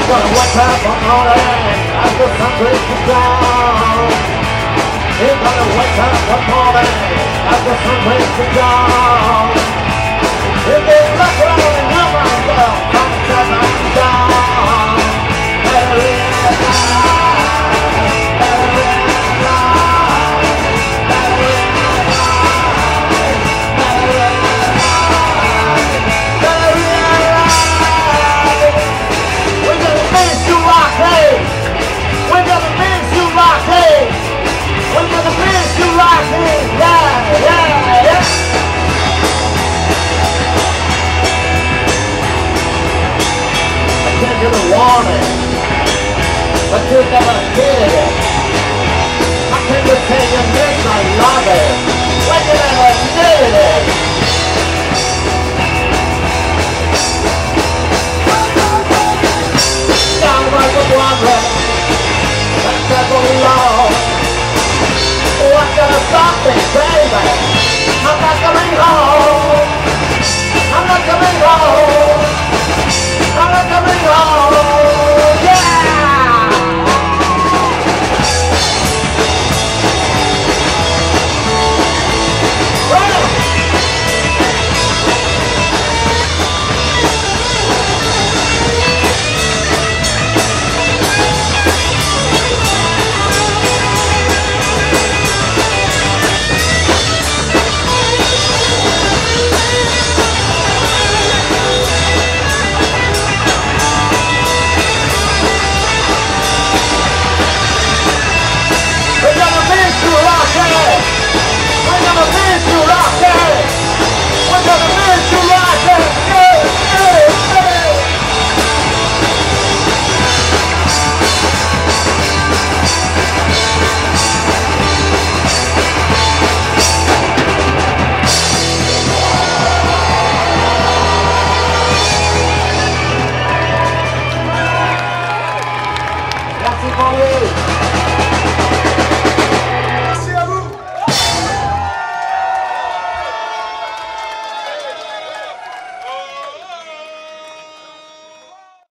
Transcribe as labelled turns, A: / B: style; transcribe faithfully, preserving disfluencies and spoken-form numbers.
A: gonna wake up one morning as the sun breaks down. You're gonna wake up one morning as the sun breaks down. If there's luck around in your mind, girl, come set me down. Better realize, better realize, better realize, better realize, better realize. We're gonna miss you, Rocky. We're gonna miss you, Rocky. We're gonna miss you, Rocky. Yeah, yeah, yeah. Give you the warning, but you never did it. How can you say you miss my love it when you never did it?